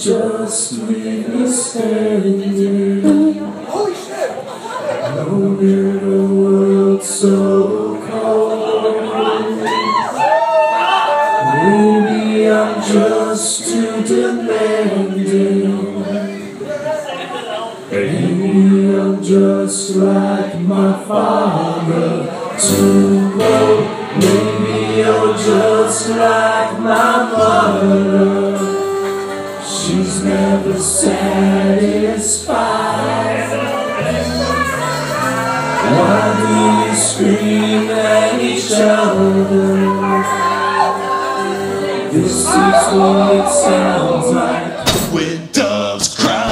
just leave me standing. Holy shit! Alone in a world so cold. Maybe I'm just too demanding. Maybe I'm just like my father, too low. Maybe you're just like my mother. She's never satisfied. Why do we scream at each other? This is what it sounds like when doves cry.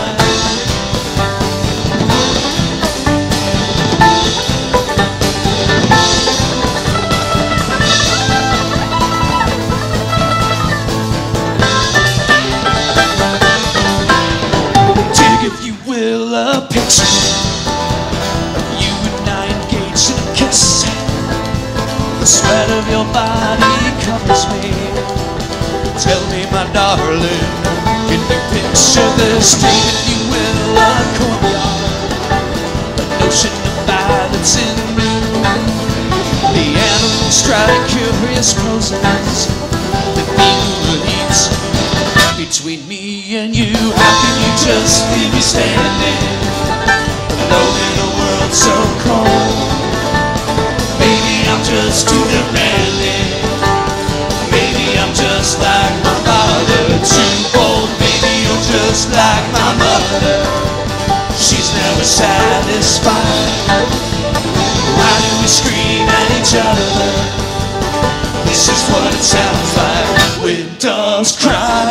A picture of you and I engaged in a kiss. The sweat of your body covers me. Tell me, my darling, can you picture this day, if you will, a courtyard, an ocean of violets in bloom. The animals strike curious poses, the people heats between me and you. How can you just leave me standing alone in a world so cold? Maybe I'm just too demanding. Maybe I'm just like my father, too old. Maybe you're just like my mother. She's never satisfied. Why do we scream at each other? This is what it sounds like when doves cry.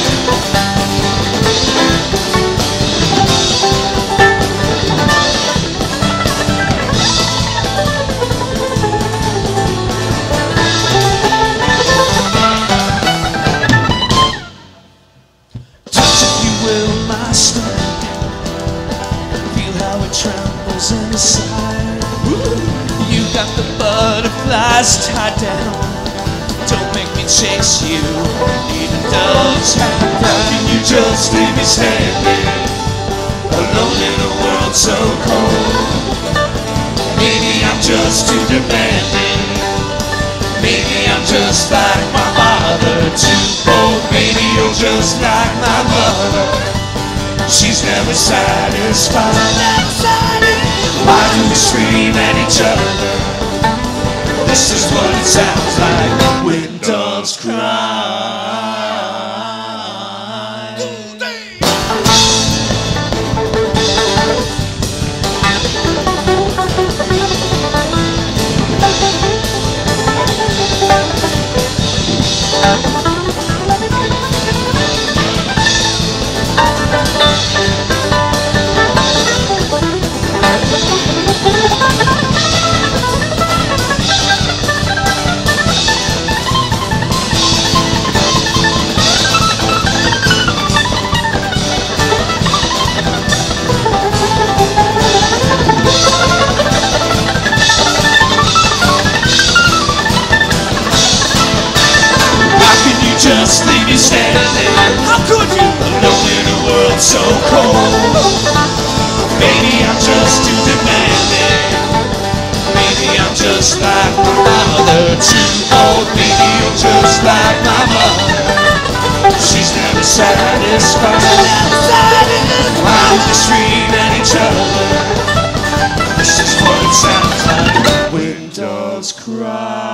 Touch, if you will, my stomach. Feel how it trembles inside. You got the butterflies tied down. Don't make me chase you, even doves have pride. Can you just leave me standing alone in a world so cold? Maybe I'm just too demanding. Maybe I'm just like my father, too bold. Maybe you're just like my mother. She's never satisfied. Why do we scream at each other? This is what it sounds like when doves cry. Just leave me standing. How could you? Alone in a world so cold. Maybe I'm just too demanding. Maybe I'm just like my mother, too old. Maybe you're just like my mother. She's never satisfied. Why do we scream at each other? This is what it sounds like when doves cry.